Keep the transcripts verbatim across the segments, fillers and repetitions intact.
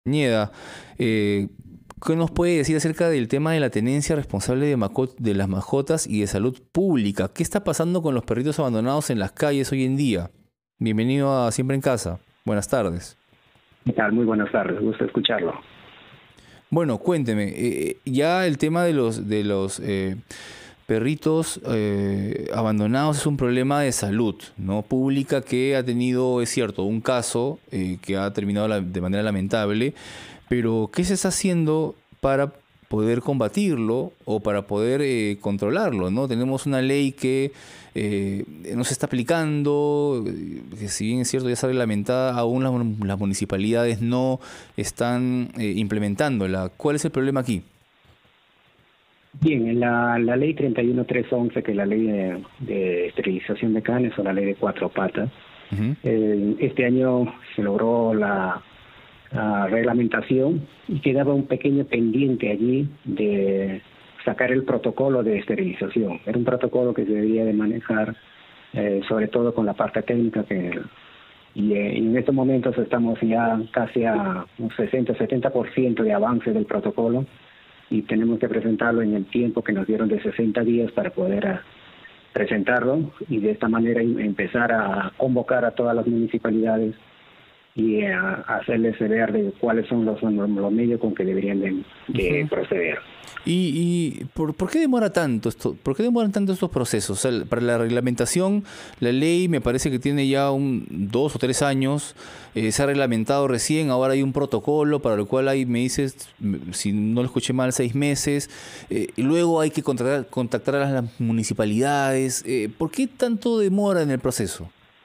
Castañeda, eh, ¿qué nos puede decir acerca del tema de la tenencia responsable de, maco- de las mascotas y de salud pública? ¿Qué está pasando con los perritos abandonados en las calles hoy en día? Bienvenido a Siempre en Casa. Buenas tardes. ¿Qué tal? Muy buenas tardes, gusto escucharlo. Bueno, cuénteme, eh, ya el tema de los de los eh, perritos eh, abandonados es un problema de salud, ¿no? Pública que ha tenido, es cierto, un caso eh, que ha terminado la- de manera lamentable, pero ¿qué se está haciendo para poder combatirlo o para poder eh, controlarlo, ¿no? Tenemos una ley que eh, no se está aplicando, eh, que si bien es cierto ya está reglamentada, aún las, mun- las municipalidades no están eh, implementándola. ¿Cuál es el problema aquí? Bien, en la, la ley treinta y uno mil trescientos once, que es la ley de, de esterilización de canes o la ley de cuatro patas, Ujú. eh, este año se logró la, la reglamentación y quedaba un pequeño pendiente allí de sacar el protocolo de esterilización. Era un protocolo que se debía de manejar eh, sobre todo con la parte técnica que y eh, en estos momentos estamos ya casi a un sesenta setenta por ciento de avance del protocolo y tenemos que presentarlo en el tiempo que nos dieron de sesenta días para poder ah, presentarlo y de esta manera em- empezar a convocar a todas las municipalidades y eh, a hacerles saber de cuáles son los, los medios con que deberían de, de Ujú. proceder. ¿Y, y por, por qué demora tanto esto? ¿Por qué demoran tanto estos procesos? O sea, para la reglamentación, la ley me parece que tiene ya un dos o tres años, eh, se ha reglamentado recién, ahora hay un protocolo para el cual hay, me dices, m- si no lo escuché mal, seis meses, eh, y luego hay que contactar, contactar a las municipalidades. Eh, ¿por qué tanto demora en el proceso?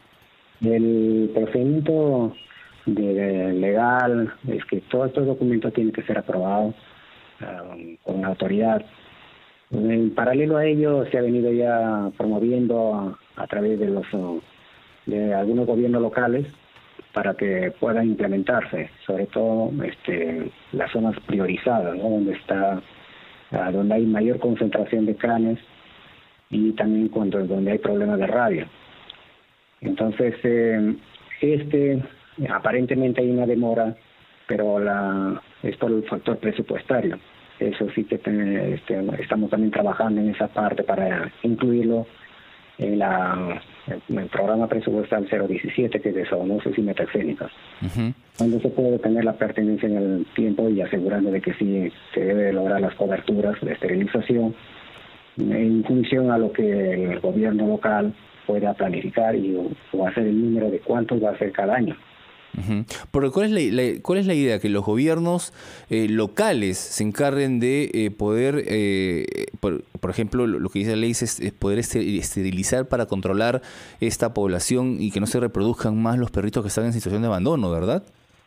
El procedimiento de, legal es que todos estos documentos tienen que ser aprobados um, con la autoridad. En paralelo a ello se ha venido ya promoviendo a, a través de los uh, de algunos gobiernos locales para que puedan implementarse, sobre todo este, las zonas priorizadas, ¿no? donde está uh, donde hay mayor concentración de canes y también cuando donde hay problemas de rabia. Entonces, eh, este, aparentemente hay una demora, pero la, es por el factor presupuestario. Eso sí que ten- este, estamos también trabajando en esa parte para incluirlo en, la, en el programa presupuestal cero diecisiete, que es de zoonosis y metaxénicas, Ujú. donde se puede tener la pertenencia en el tiempo y asegurando de que sí se debe lograr las coberturas de esterilización en función a lo que el gobierno local pueda planificar y o, o hacer el número de cuántos va a ser cada año. Ujú. Porque ¿cuál es la, la- cuál es la idea? Que los gobiernos eh, locales se encarguen de eh, poder, eh, por, por ejemplo, lo, lo que dice la ley es, es poder este- esterilizar para controlar esta población y que no se reproduzcan más los perritos que están en situación de abandono, ¿verdad?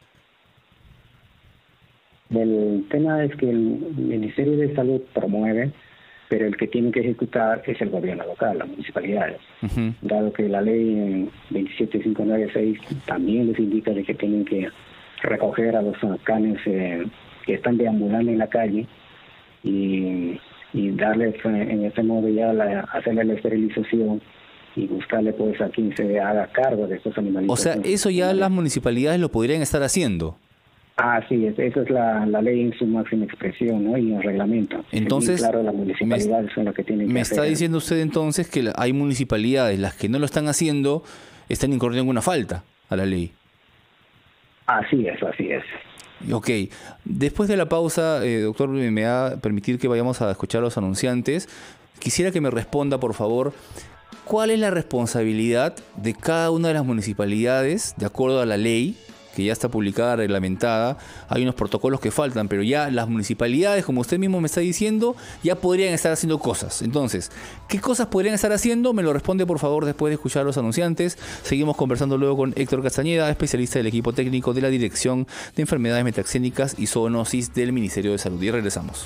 El tema es que el Ministerio de Salud promueve, pero el que tiene que ejecutar es el gobierno local, las municipalidades. Ujú. Dado que la ley veintisiete mil quinientos noventa y seis también les indica de que tienen que recoger a los canes eh, que están deambulando en la calle y, y darles eh, en este modo ya la, hacerle la esterilización y buscarle pues a quien se haga cargo de estos O animalitos. sea, eso ya las municipalidades lo podrían estar haciendo. Ah, sí, es, esa es la, la ley en su máxima expresión, ¿no? Y el reglamento. Entonces, Sí, claro, las me, municipalidades son las que tienen que me hacer. está diciendo usted entonces que la- hay municipalidades, las que no lo están haciendo, están incurriendo en una falta a la ley. Así es, así es. Ok, después de la pausa, eh, doctor, me me va a permitir que vayamos a escuchar a los anunciantes. Quisiera que me responda, por favor, ¿cuál es la responsabilidad de cada una de las municipalidades, de acuerdo a la ley, que ya está publicada, reglamentada? Hay unos protocolos que faltan, pero ya las municipalidades, como usted mismo me está diciendo, ya podrían estar haciendo cosas. Entonces, ¿qué cosas podrían estar haciendo? Me lo responde, por favor, después de escuchar a los anunciantes. Seguimos conversando luego con Héctor Castañeda, especialista del equipo técnico de la Dirección de Enfermedades Metaxénicas y Zoonosis del Ministerio de Salud. Y regresamos.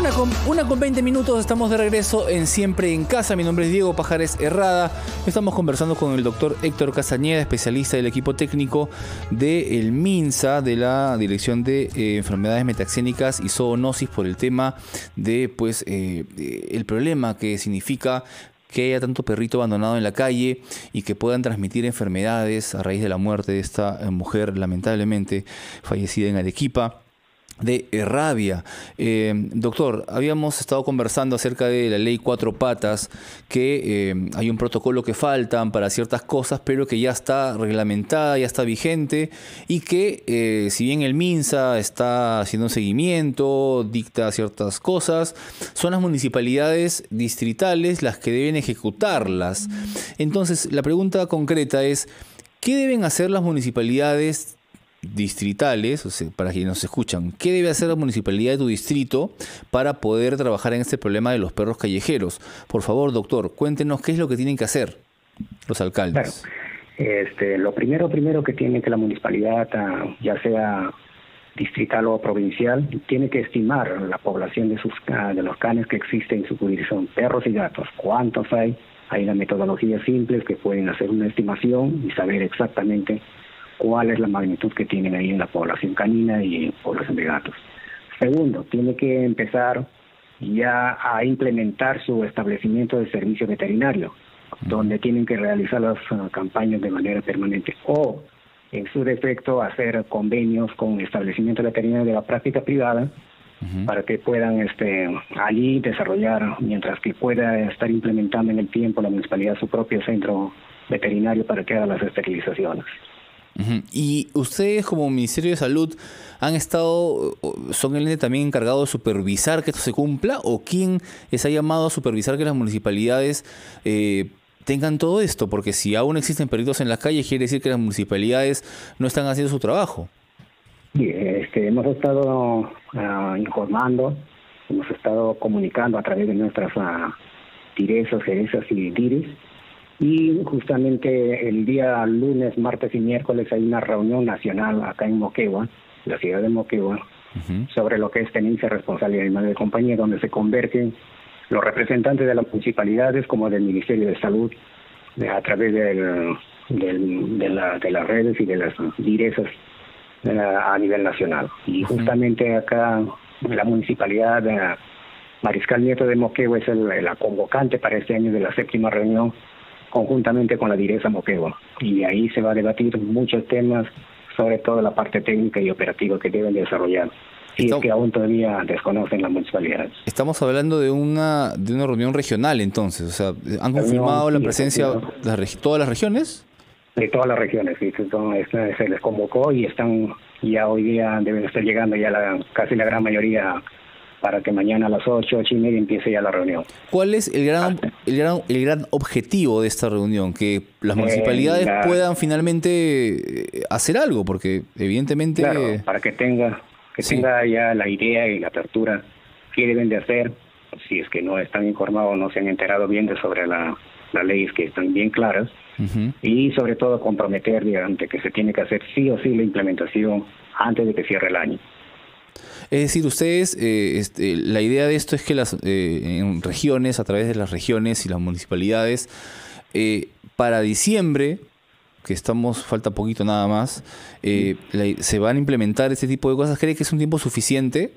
Una con, una con veinte minutos, estamos de regreso en Siempre en Casa. Mi nombre es Diego Pajares Herrada. Estamos conversando con el doctor Héctor Castañeda, especialista del equipo técnico del MINSA, de la Dirección de eh, Enfermedades Metaxénicas y Zoonosis, por el tema de, pues, eh, el problema que significa que haya tanto perrito abandonado en la calle y que puedan transmitir enfermedades a raíz de la muerte de esta mujer lamentablemente fallecida en Arequipa de rabia. Eh, doctor, habíamos estado conversando acerca de la ley Cuatro Patas, que eh, hay un protocolo que faltan para ciertas cosas, pero que ya está reglamentada, ya está vigente, y que eh, si bien el MINSA está haciendo un seguimiento, dicta ciertas cosas, son las municipalidades distritales las que deben ejecutarlas. Entonces, la pregunta concreta es, ¿qué deben hacer las municipalidades distritales, o sea, para quienes nos escuchan, qué debe hacer la municipalidad de tu distrito para poder trabajar en este problema de los perros callejeros? Por favor, doctor, cuéntenos qué es lo que tienen que hacer los alcaldes. Claro. Este, lo primero, primero que tiene que la municipalidad, ya sea distrital o provincial, tiene que estimar la población de sus de los canes que existen en su jurisdicción, perros y gatos, cuántos hay. Hay una metodología simple que pueden hacer una estimación y saber exactamente cuál es la magnitud que tienen ahí en la población canina y en población de gatos. Segundo, tiene que empezar ya a implementar su establecimiento de servicio veterinario, uh-huh. donde tienen que realizar las uh, campañas de manera permanente, o en su defecto hacer convenios con establecimientos veterinarios de la práctica privada, uh-huh. para que puedan este, allí desarrollar, mientras que pueda estar implementando en el tiempo la municipalidad su propio centro veterinario para que haga las esterilizaciones. Uh-huh. ¿Y ustedes como Ministerio de Salud han estado, son el ente también encargado de supervisar que esto se cumpla, o quién les ha llamado a supervisar que las municipalidades eh, tengan todo esto? Porque si aún existen perritos en las calles, quiere decir que las municipalidades no están haciendo su trabajo. Sí, este, hemos estado uh, informando, hemos estado comunicando a través de nuestras uh, direzas, gerezas y diris. Y justamente el día lunes, martes y miércoles hay una reunión nacional acá en Moquegua, la ciudad de Moquegua, uh-huh. sobre lo que es tenencia, responsabilidad animal de compañía, donde se convergen los representantes de las municipalidades como del Ministerio de Salud, de, a través del, del, de, la, de las redes y de las direzas de la, a nivel nacional. Y uh-huh. justamente acá la municipalidad de Mariscal Nieto de Moquegua es el, la convocante para este año de la séptima reunión, conjuntamente con la Direza Moquegua, y ahí se va a debatir muchos temas, sobre todo la parte técnica y operativa que deben desarrollar, y es que aún todavía desconocen las municipalidades. Estamos hablando de una de una reunión regional, entonces, o sea, ¿han confirmado sí, la presencia de las, todas las regiones? De todas las regiones, sí, entonces, se les convocó y están ya hoy día deben estar llegando ya la, casi la gran mayoría, para que mañana a las ocho, ocho y media empiece ya la reunión. ¿Cuál es el gran, el gran, el gran objetivo de esta reunión? Que las municipalidades eh, la, puedan finalmente hacer algo, porque evidentemente... Claro, para que tenga, que sí. tenga ya la idea y la apertura qué deben de hacer, si es que no están informados, no se han enterado bien de sobre la, las leyes que están bien claras, uh-huh. y sobre todo comprometer, digamos, que se tiene que hacer sí o sí la implementación antes de que cierre el año. Es decir, ustedes, eh, este, la idea de esto es que las eh, en regiones, a través de las regiones y las municipalidades, eh, para diciembre, que estamos, falta poquito nada más, eh, la, se van a implementar este tipo de cosas. ¿Cree que es un tiempo suficiente?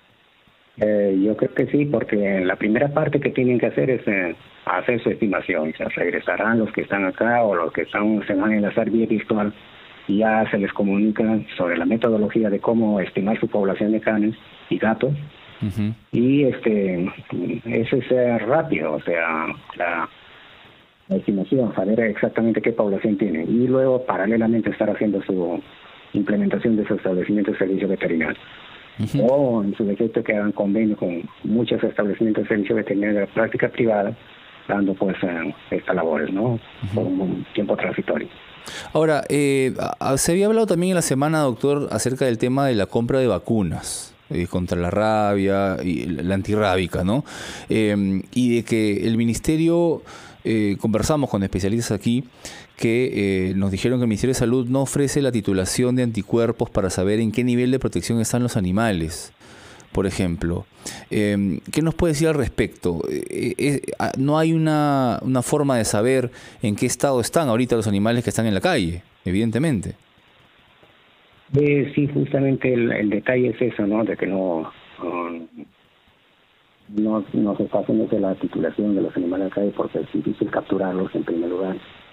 Eh, yo creo que sí, porque la primera parte que tienen que hacer es eh, hacer su estimación. O sea, regresarán los que están acá o los que están se van a enlazar vía virtual. Ya se les comunica sobre la metodología de cómo estimar su población de canes y gatos. Uh-huh. Y este eso es eh, rápido, o sea, la, la estimación, saber exactamente qué población tiene. Y luego, paralelamente, estar haciendo su implementación de su establecimiento de servicio veterinario. Uh-huh. O, en su defecto, que hagan convenio con muchos establecimientos de servicio veterinario de la práctica privada, dando pues eh, estas labores, ¿no? Uh-huh. Por un tiempo transitorio. Ahora, eh, se había hablado también en la semana, doctor, acerca del tema de la compra de vacunas eh, contra la rabia y la antirrábica, ¿no? Eh, y de que el ministerio, eh, conversamos con especialistas aquí, que eh, nos dijeron que el Ministerio de Salud no ofrece la titulación de anticuerpos para saber en qué nivel de protección están los animales. por ejemplo. Eh, ¿Qué nos puede decir al respecto? Eh, eh, no hay una, una forma de saber en qué estado están ahorita los animales que están en la calle, evidentemente. Eh, sí, justamente el, el detalle es eso, ¿no? De que no, um, no, no se está haciendo de la titulación de los animales en la calle porque es difícil capturarlos en primer lugar.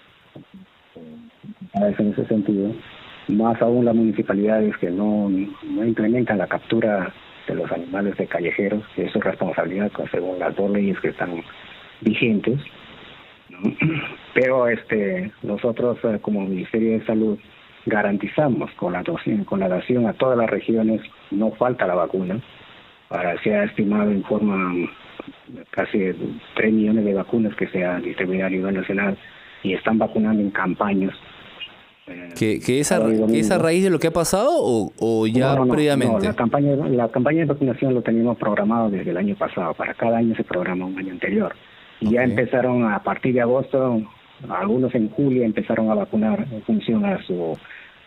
A veces en ese sentido, más aún las municipalidades que no, no implementan la captura de los animales de callejeros, que es su responsabilidad según las dos leyes que están vigentes, ¿no? Pero este nosotros como Ministerio de Salud garantizamos con la dotación, con la dación a todas las regiones, no falta la vacuna, para se ha estimado en forma casi tres millones de vacunas que se han distribuido a nivel nacional y están vacunando en campañas. ¿Que, que, esa, que esa raíz de lo que ha pasado o, o ya no, no, previamente? No, la campaña, la campaña de vacunación lo teníamos programado desde el año pasado. Para cada año se programa un año anterior. Y okay. Ya empezaron a partir de agosto, algunos en julio empezaron a vacunar en función a su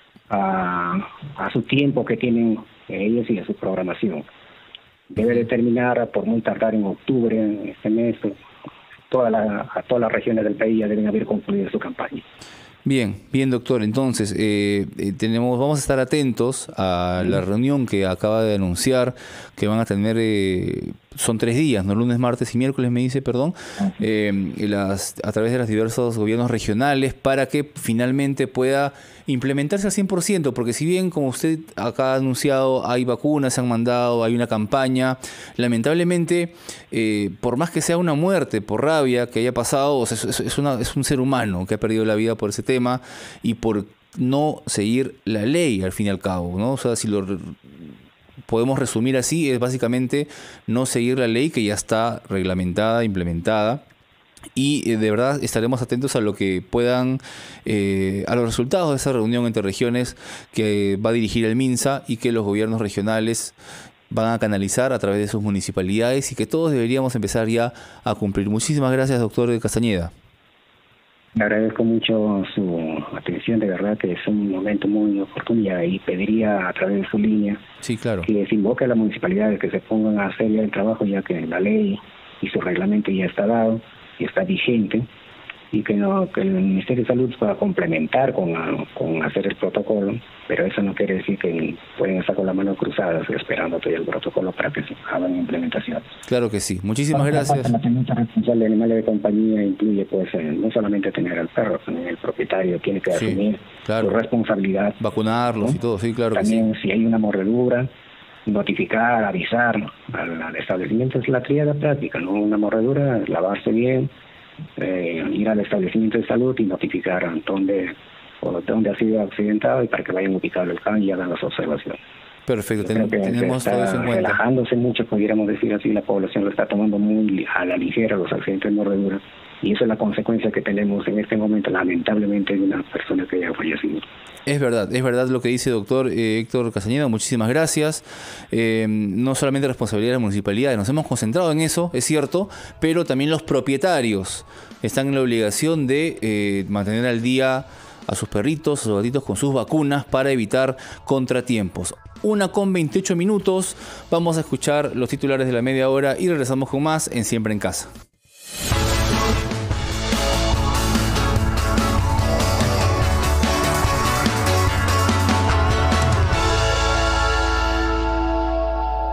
a, a su tiempo que tienen ellos y a su programación. Debe de terminar por muy tardar en octubre, en este mes. Toda la, a todas las regiones del país ya deben haber concluido su campaña. Bien, bien doctor, entonces eh, eh, tenemos, vamos a estar atentos a la reunión que acaba de anunciar, que van a tener, eh, son tres días, ¿no? Lunes, martes y miércoles, me dice, perdón, eh, las, a través de los diversos gobiernos regionales para que finalmente pueda implementarse al cien por ciento, porque si bien, como usted acá ha anunciado, hay vacunas, se han mandado, hay una campaña, lamentablemente, eh, por más que sea una muerte por rabia que haya pasado, o sea, es, es, una, es un ser humano que ha perdido la vida por ese tema y por no seguir la ley al fin y al cabo, ¿no? O sea, si lo podemos resumir así, es básicamente no seguir la ley que ya está reglamentada, implementada. Y eh, de verdad estaremos atentos a lo que puedan, eh, a los resultados de esa reunión entre regiones que va a dirigir el MINSA y que los gobiernos regionales van a canalizar a través de sus municipalidades y que todos deberíamos empezar ya a cumplir. Muchísimas gracias, doctor Castañeda. Le agradezco mucho su atención, de verdad que es un momento muy oportuno y pediría a través de su línea sí, claro. que se invoque a las municipalidades que se pongan a hacer ya el trabajo, ya que la ley y su reglamento ya está dado y está vigente, y que, no, que el Ministerio de Salud pueda complementar con, con hacer el protocolo, pero eso no quiere decir que pueden estar con las manos cruzadas esperando todavía el protocolo para que se hagan implementación. Claro que sí. Muchísimas Por gracias. La tenencia responsable de animales de compañía incluye pues eh, no solamente tener al perro, también el propietario tiene que sí, asumir claro. su responsabilidad. Vacunarlos, ¿no? Y todo, sí, claro También que sí. Si hay una mordedura, notificar, avisar al, al establecimiento, es la tríada práctica, ¿no? Una mordedura, lavarse bien, eh, ir al establecimiento de salud y notificar dónde, o dónde ha sido accidentado y para que vayan ubicado el can y hagan las observaciones. Perfecto, Ten, tenemos todo eso en cuenta. Relajándose mucho, pudiéramos decir así, la población lo está tomando muy a la ligera los accidentes de mordedura, y eso es la consecuencia que tenemos en este momento, lamentablemente, de una persona que ya fallecido. Es verdad, es verdad lo que dice doctor eh, Héctor Castañeda, muchísimas gracias. Eh, no solamente responsabilidad de las municipalidades, nos hemos concentrado en eso, es cierto, pero también los propietarios están en la obligación de eh, mantener al día a sus perritos, a sus gatitos con sus vacunas para evitar contratiempos. Una con veintiocho minutos, vamos a escuchar los titulares de la media hora y regresamos con más en Siempre en Casa.